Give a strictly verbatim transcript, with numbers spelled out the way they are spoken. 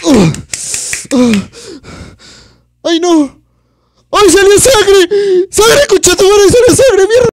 Uh, uh. ¡Ay, no! ¡Ay, salió sangre! ¡Sangre, concha tu madre! ¡Salió sangre, mierda!